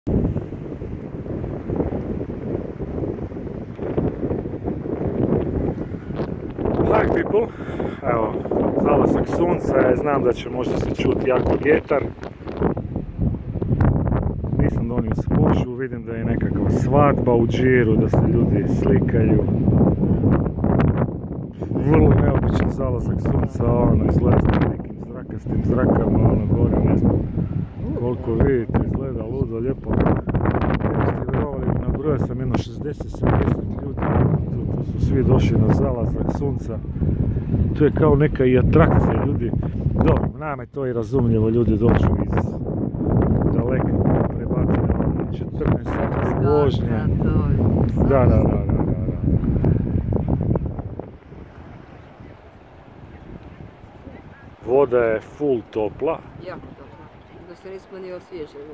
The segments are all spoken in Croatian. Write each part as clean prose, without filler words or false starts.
Hi people, evo, zalazak sunca, znam da će možda se čuti jako vjetar. Nisam donio spužu, vidim da je nekakva svadba u džiru, da se ljudi slikaju. Vrlo neobičan zalazak sunca, ono izgleda nekim zrakastim zrakama, ono gore, ne znam koliko vidite, izgleda ludo, lijepo. Ne biste vjerovali, nabrojao sam jedno 60-70 ljudi, tu su svi došli na zalazak sunca. To je kao neka i atrakcija, ljudi, dobro, nama je to i razumljivo, ljudi dođu iz daleka, prebacuju 14 sati vožnje. Da. Voda je full topla. Jako topla, da se nismo ni osvježili.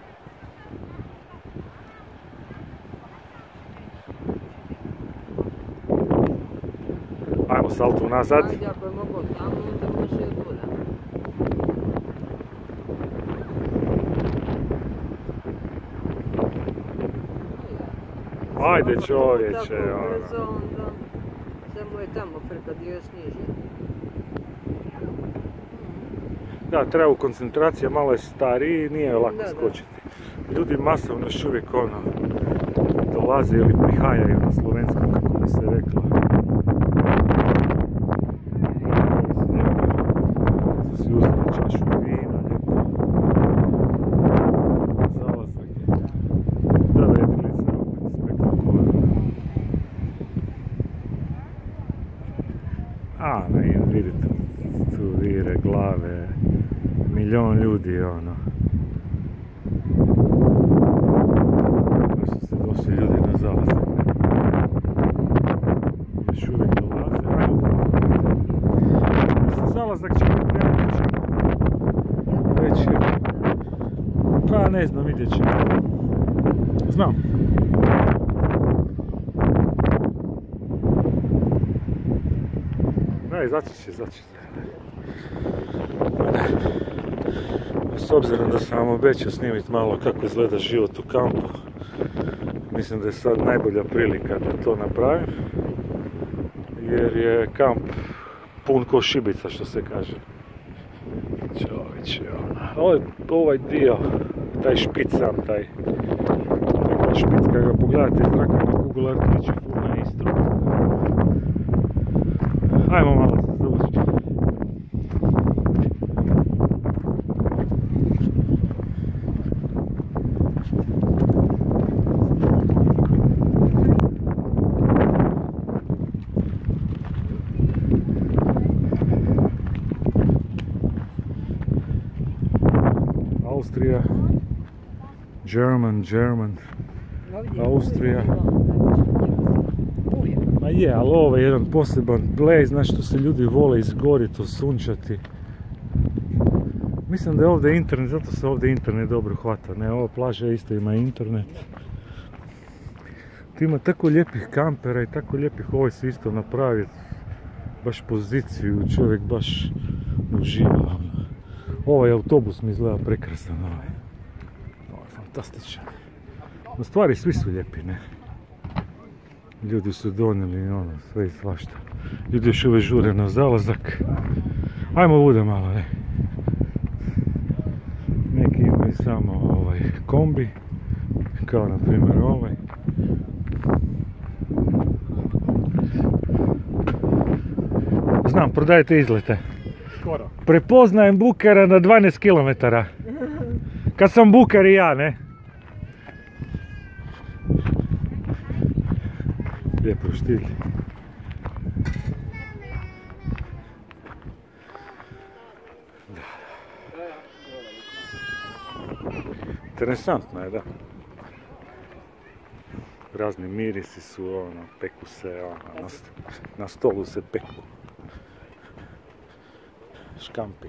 Ajmo saltu nazad. Ajde, ako je mogo tamo, onda može i od voda. Ajde čovječe, ono. Samo je tamo prkad je još niže. Da, treba u koncentracija, malo je stariji, nije lako skočiti. Ljudi masovno još uvijek dolaze ili prihajaju na slovenskom, kako bi se reklo. Su si uzeli čašu vina, lijepo. Zalazak je. Da, jedinice opet spektakularno. Vidite, tu vire, glave, milion ljudi, ono. Baš su se došli ljudi na zalazak. Još uvijek dolaze, mislim, zalazak će biti neobičan. Već je, pa ne znam, vidjet ćemo. Znam. Da, izaći će. S obzirom da sam vam obećao snimiti malo kako izgleda život u kampu, mislim da je sad najbolja prilika da to napravim, jer je kamp pun ko šibica, što se kaže. Čovječe, ovaj dio, taj špic sam, taj špic, kada ga pogledate iz zraka na Google Earth, liči ful na Istru. Ajmo malo se zavući. Austrija, German, Austrija. Ma je, ali ovo je jedan poseban play, znači što se ljudi vole izgoriti, osunčati. Mislim da je ovdje internet, zato se ovdje internet dobro hvata. Ne, ova plaža isto ima internet. Tu ima tako lijepih kampera i tako lijepih, ovo se isto napraviti. Baš poziciju, čovjek baš uživa. Ovaj autobus mi izgleda prekrasan, ovo je fantastičan. U stvari svi su lijepi, ne? Ljudi su donijeli sve i svašta. Ljudi još uvijek žure na zalazak. Ajmo bude malo, ne? Neki imaju samo kombi, kao na primjer ovaj. Znam, prodajete izlete. Skoro. Prepoznajem bukera na 12 km. Kad sam bukar i ja, ne? Lijepo štilj. Interesantno je, da. Razni mirisi su, peku se, na stolu se peku. Škampi.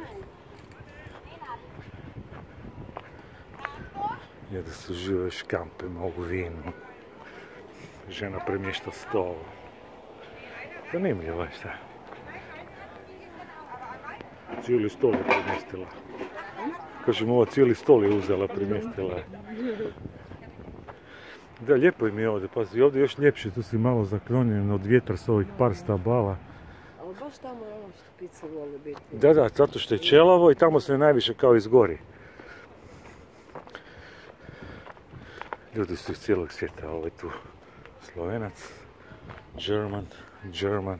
Jede se žive škampe, mogu vinu. Žena premješta stol. Zanimljivo je šta. Cijeli stol je premjestila. Kažem, ova cijeli stol je uzela, primjestila je. Da, lijepo im je ovdje, pazi, ovdje je još ljepše, tu si malo zaklonjen od vjetra s ovih par stabala. Ali baš tamo je ono što ptice vole biti. Da, zato što je čelavo i tamo se najviše kao izgori. Ljudi su iz cijelog svijeta, ovo je tu Slovenac, German.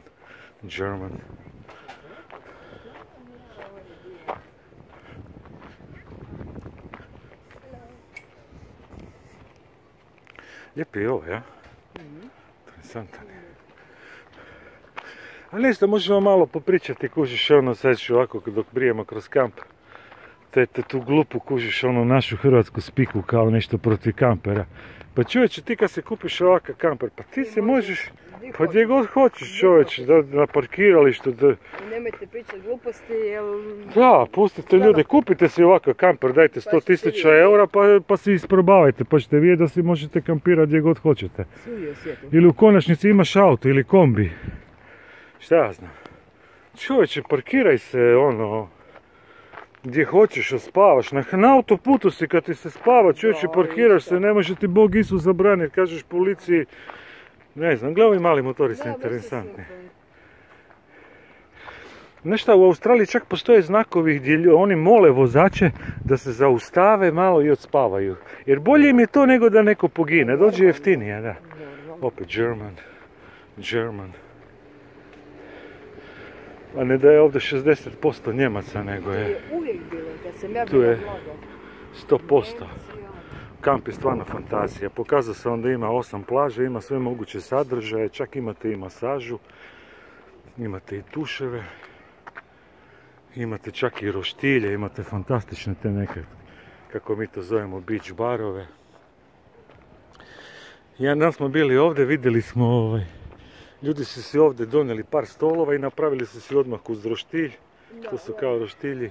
Lijepi je ovo, ja? Interesantan je. A nešto, možemo malo popričati, kužiš ono, sad ću ovako dok brijemo kroz kamp. Te tu glupu kužiš ono našu hrvatsku spiku kao nešto protiv kampera. Pa čovječe, ti kad se kupiš ovakav kamper, pa ti se možeš, pa gdje god hoćeš čovječe, na parkiralištu. Nemojte pričati gluposti, jel... Da, pustite ljude, kupite si ovakav kamper, dajte 100.000 eura pa si isprobavajte, pa ćete vidjeti da si možete kampirati gdje god hoćete. Ili u konačnici imaš auto ili kombi. Šta ja znam. Čovječe, parkiraj se ono... Gdje hoćeš, spavaš. Na autoputu si kad ti se spava, čovječe, parkiraš se, ne može ti Bog Isus zabraniti, kažeš policiji. Ne znam, gledaj, ovi mali motori su interesantni. Nešto, u Australiji čak postoje znakovi gdje oni mole vozače da se zaustave malo i odspavaju. Jer bolje im je to nego da neko pogine, dođe jeftinije, da. Opet German. A ne da je ovdje 60% Njemaca, nego je... To je uvijek bilo, kad sam ja tu bila je mlada. 100%. Kamp je stvarno fantazija. Pokazao sam onda ima 8 plaže, ima sve moguće sadržaje, čak imate i masažu, imate i tuševe, imate čak i roštilje, imate fantastične te neke, kako mi to zovemo, beach barove. Jedan dan smo bili ovdje, vidjeli smo ljudi su si ovdje donijeli par stolova i napravili su si odmah uz roštilj. To su kao roštilji.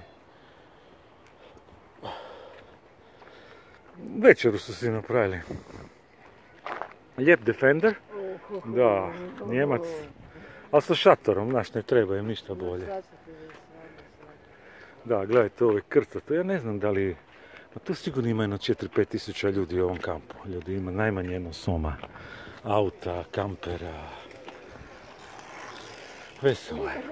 Večeru su si napravili. Lijep Defender. Da, Njemac. Ali sa šatorom, znaš, ne treba im ništa bolje. Da, gledajte, ovo je krcato. Ja ne znam da li... Ma tu sigurno ima jedno 4-5 tisuća ljudi u ovom kampu. Ljudi ima najmanje jedno soma. Auta, kampera. Veselo je.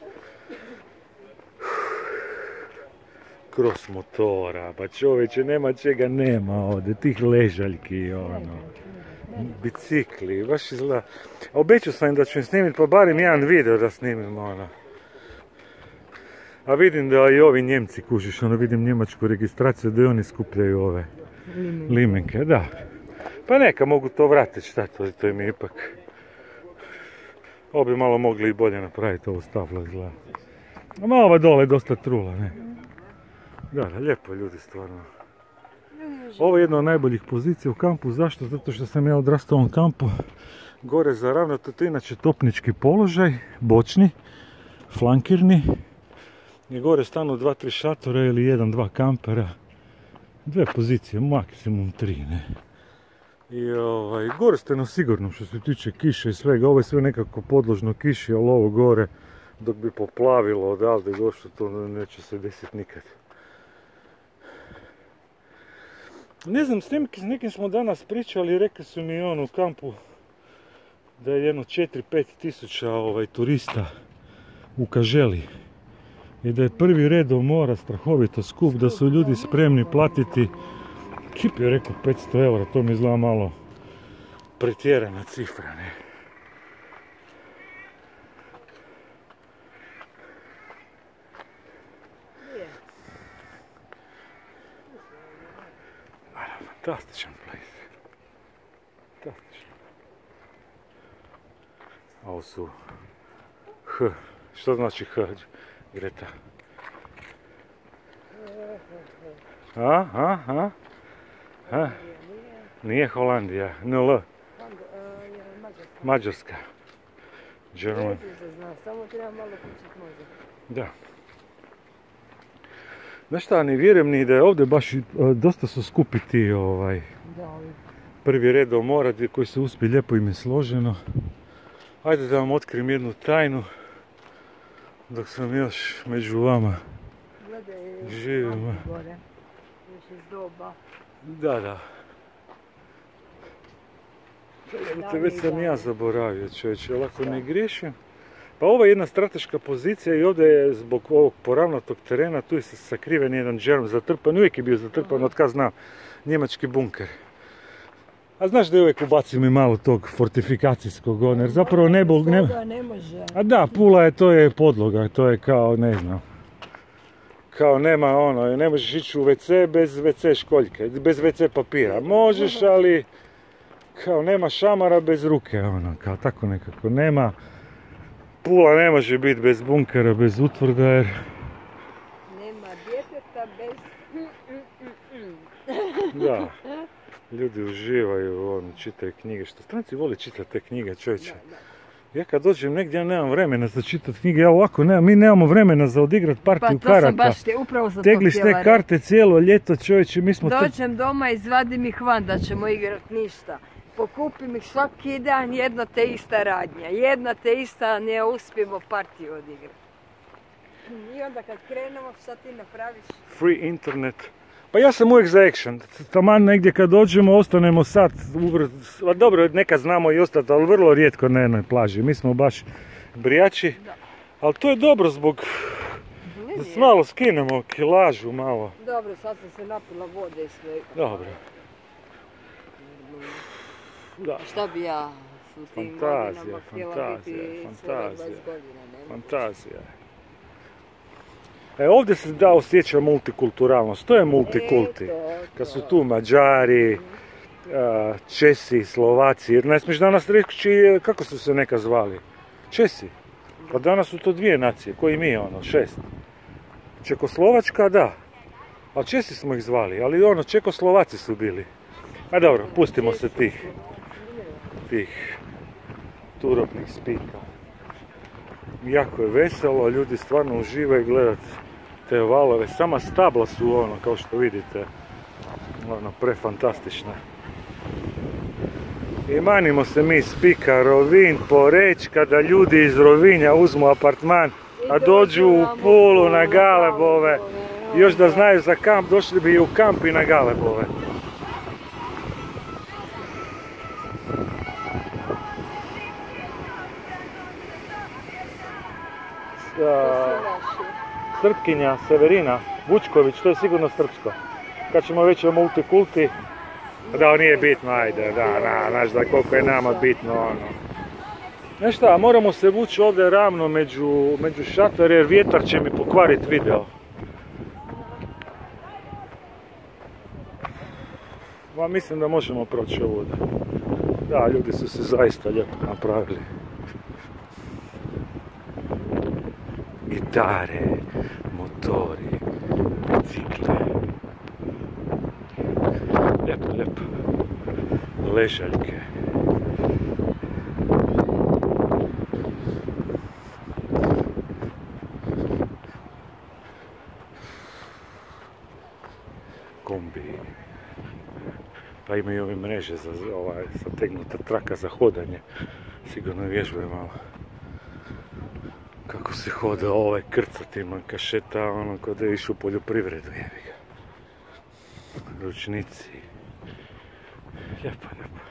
Cross motora, pa čovječe, nema čega nema ovdje, tih ležaljki, ono, bicikli, baš izgleda. Obećao sam im da ću im snimiti, pa barem jedan video da snimim, ono. A vidim da i ovi Njemci, kužiš, ono, vidim njemačku registraciju, da i oni skupljaju ove limenke, da. Pa neka, mogu to vratiti, šta to im je ipak. Ovo bi malo mogli i bolje napraviti, ovo stavlo izgleda. A ova dole je dosta trula, ne. Da, lijepo je ljudi, stvarno. Ovo je jedna od najboljih pozicija u kampu. Zašto? Zato što sam ja odrastao u ovom kampu. Gore za ravnato, to je inače topnički položaj, bočni, flankirni. I gore stanu 2-3 šatora ili 1-2 kampera. Dve pozicije, maksimum 3, ne. I gore ste na sigurno što se tiče kiše i svega. Ovo je sve nekako podložno kiši, ali ovo gore dok bi poplavilo odavde gošće, to neće se desiti nikad. Ne znam, s nekim smo danas pričali, rekli su mi u kampu da je jedno 4-5 tisuća turista u Kaželi. I da je prvi red do mora strahovito skup, da su ljudi spremni platiti, Kip je rekao 500 eura, to mi izgleda malo pretjerana cifra, ne. Fantastičan place. Fantastičan. A ovo su H. Što znači H, Greta? Nije Holandija, NL. Mađarska. German. Samo treba malo pričati možda. Da. Znaš šta, ne vjerujem ni da je ovdje baš dosta su skupi ti prvi red do mora koji se uspije, lijepo im je složeno. Ajde da vam otkrijem jednu tajnu dok sam još među vama živim. iz doba. Da. Već sam ja zaboravio, čovječe, lako ne griješim. Pa ovo je jedna strateška pozicija i ovdje je zbog ovog poravnatog terena, tu je sakriven jedan džerm zatrpan, uvijek je bio zatrpan, od kad znam, njemački bunker. A znaš da je uvijek ubacim i malo tog fortifikacijskog, jer zapravo ne može. A da, Pula to je podloga, to je kao, ne znam, kao nema ono, ne možeš ići u WC bez WC školjke, bez WC papira. Možeš, ali kao nema šamara bez ruke, ono, kao tako nekako, nema. Pula ne može biti bez bunkera, bez utvrda, jer... Nema djeteta bez... Da, ljudi uživaju, ono, čitaju knjige, što stranci vole čitati te knjige, čovječe. Ja kad dođem negdje, ja nemam vremena za čitati knjige, ja ovako mi nemamo vremena za odigrat partiju karata. Pa to sam baš upravo za to tegli ste karte cijelo ljeto, čovječe, mi smo... Dođem doma, izvadim ih van da ćemo igrat ništa. Pokupim ih svaki dan, jedna te ista radnja, jedna te ista, ne uspijemo partiju odigrati. I onda kad krenemo, šta ti napraviš? Free internet. Pa ja sam uvijek za action. Taman negdje kad dođemo, ostanemo sat. Dobro, nekad znamo i ostati, ali vrlo rijetko na jednoj plaži. Mi smo baš brijači. Ali to je dobro zbog... Da se malo skinemo kilažu malo. Dobro, sad sam se napila vode i sve. Dobro. Da. Šta bi ja u tim godinama htjela biti svoje 20 godina, nema. Fantazija. Ovdje se da osjeća multikulturalnost, to je multikulti. Kad su tu Mađari, Česi, Slovaci, jer ne smiješ danas reći kako su se neka zvali. Česi. Pa danas su to dvije nacije, koji mi ono, 6. Čekoslovačka, da. A Česi smo ih zvali, ali ono, Čekoslovaci su bili. A dobro, pustimo se tih turobnih spika. Jako je veselo, ljudi stvarno uživaju gledati te valove. Sama stabla su ono, kao što vidite, ono, prefantastična. I manimo se mi Spika, Rovinj, Poreč, kada ljudi iz Rovinja uzmu apartman, a dođu u Pulu na Galebove. Još da znaju za kamp, došli bi i u kamp i na Galebove. Srpkinja, Severina, Vučković, to je sigurno srpsko. Kad ćemo već o multikulti, da, nije bitno, ajde, znaš da koliko je nama bitno, ono. Znaš šta, moramo se vući ovdje ravno među šator, jer vjetar će mi pokvariti video. Mislim da možemo proći ovuda. Da, ljudi su se zaista lijepo napravili. Gitare, motori, bicikle. Lijepo. Ležaljke. Kombi. Pa imaju ove mreže za zategnuta traka za hodanje. Sigurno vježbaju malo. Kako se hoda ovaj krcatima kašeta, ono kod da je išao u poljoprivredu, jebi ga. Ručnici. Lijepo.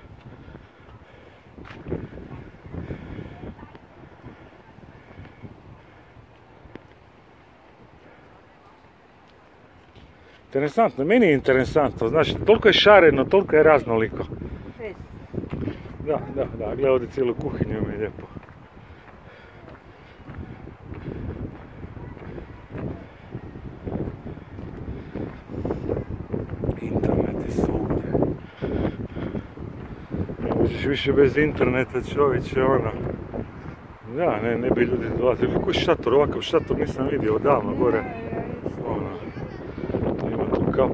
Interesantno, meni je interesantno, znaš, toliko je šareno, toliko je raznoliko. Da, gledaj ovdje cijelu kuhinju mi je lijepo. Internet je svugdje. Ne možeš više bez interneta, čovječe, ono. Da, ne bi ljudi dolazili. Koji šator, ovakav šator nisam vidio odavno gore. Ono, ima tu kap.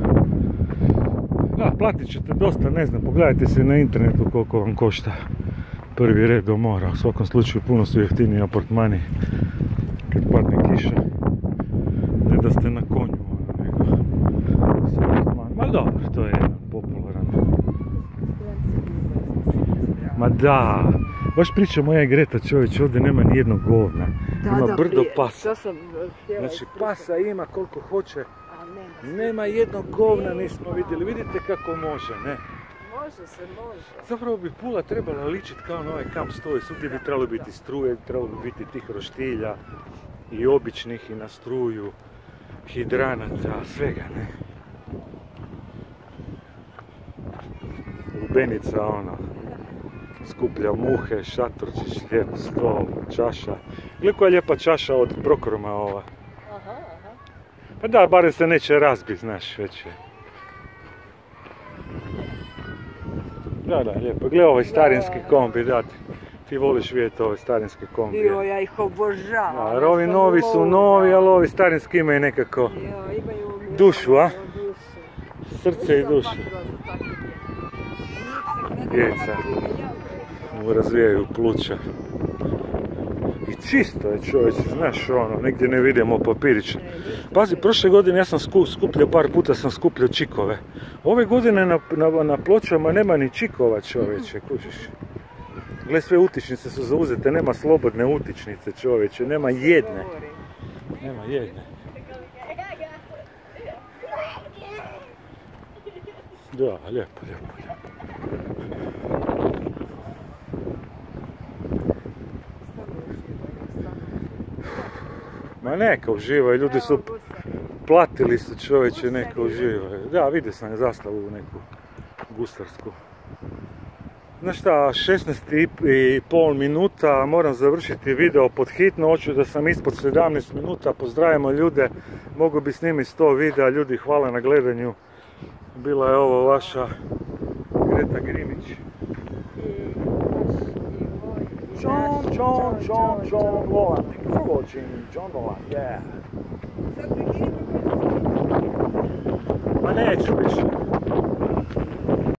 Da, platit ćete dosta, ne znam, pogledajte se na internetu koliko vam košta prvi red do mora. U svakom slučaju puno su jeftiniji apartmani kad padne kiša. Ne da ste na konju, nego su apartmani. Ma dobro, to je jedan popularan. Ma da, baš priča moja i Greta, čovječ, ovdje nema nijednog govna. Ima brdo pasa. Znači pasa ima koliko hoće. Nema jednog govna nismo vidjeli. Vidite kako može, ne? Može se, može. Zapravo bi Pula trebala ličiti kao na ovaj kamp stoji. Svugdje bi trebalo biti struje, trebalo bi biti tih roštilja i običnih i na struju, hidranata, svega, ne? Lubenica, ono, skuplja muhe, šatorčić, lijep stol, čaša. Gledaj koja je lijepa čaša od Prokoroma ova. Aha, aha. Pa da, barem se neće razbiti, znaš, već je. Da, lijepo. Gle ovaj starinski kombi, da, ti voliš vidjeti ove starinske kombije. Jo, ja ih obožavam. Jer ovi novi su novi, ali ovi starinski imaju nekako dušu, a? Srce i dušu. Djeca mu razvijaju pluća. I čisto je, čovječe, znaš ono, nigdje ne vidimo papirića. Pazi, prošle godine ja sam skupljao, par puta sam skupljao čikove. Ove godine na pločama nema ni čikova, čovječe, kužiš. Gle, sve utičnice su zauzete, nema slobodne utičnice, čovječe, nema jedne. Nema jedne. Da, lijepo. Ma neka uživaju, ljudi su platili su, čovječe, neka uživaju. Da, vidio sam zastavu neku gustarsku. Znaš šta, 16,5 minuta, moram završiti video pod hitno, hoću da sam ispod 17 minuta, pozdravimo ljude, mogu bi snimiti 100 videa, ljudi hvala na gledanju. Bila je ovo vaša Greta Grimić. John Volan, thank you for watching, John Volan, yeah. Ma neću više.